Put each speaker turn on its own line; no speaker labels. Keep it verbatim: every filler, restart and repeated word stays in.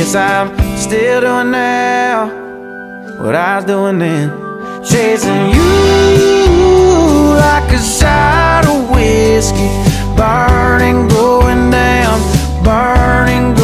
guess I'm still doing now what I was doing then. Chasing you like a shot of whiskey, burning, going down, burning, going